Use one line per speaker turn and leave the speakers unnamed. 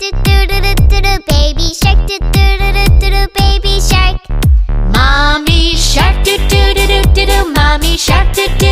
do do do do do do. Baby shark, do do do do do do. Baby shark.
Mommy shark, do do do do do do. Mommy shark, do do.